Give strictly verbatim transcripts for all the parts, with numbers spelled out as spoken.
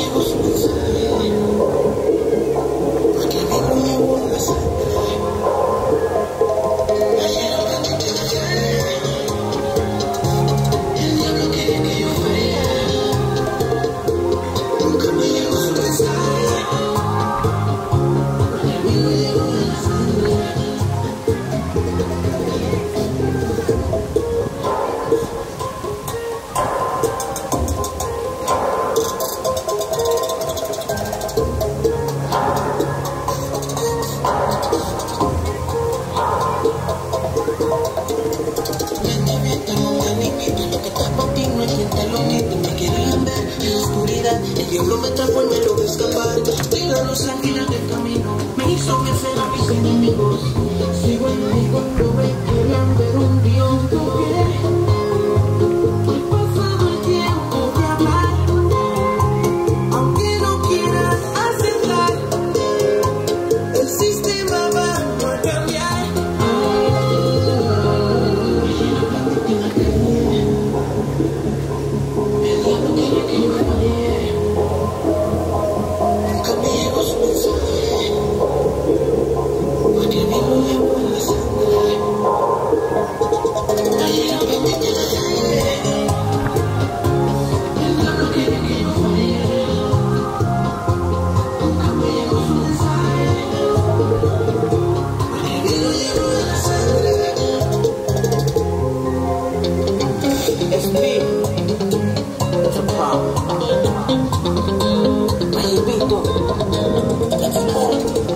El diablo me atrapó y me logró escapar. Y la luz ángel del camino me hizo vencer a mis enemigos. Sigo en ahí cuando me querían ver un día un toque. He pasado el tiempo de hablar, aunque no quieran aceptar. El sistema va a cambiar. El diablo quiere que yo falle. Nunca me llegó su mensaje, porque mi lo llevo en la sangre. Ayer aprendí la calle. El diablo quiere que yo falle. Nunca me llegó su mensaje, porque mi lo llevo en la sangre. It's me. It's a problem. I invito. Let's go.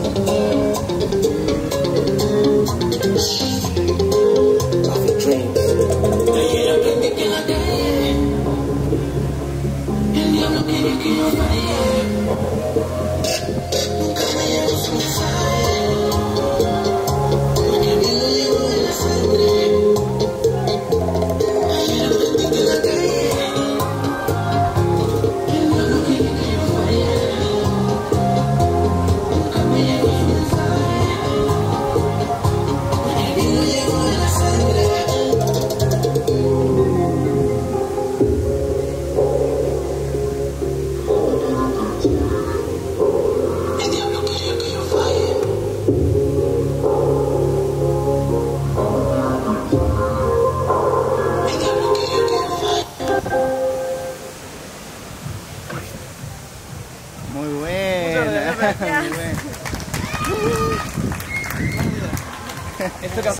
Coffee drinks. Ayer aprendí que en la calle el diablo quiere que yo falle. Nunca me llegó su mensaje, porque a mí lo llevo en la sangre. Ayer aprendí que en la calle el diablo quiere que yo falle. Nunca me llegó su mensaje, porque a mí lo llevo en la sangre. El diablo quería que yo falle. El diablo quería que yo falle. Muy buena. Muy buena. Esto que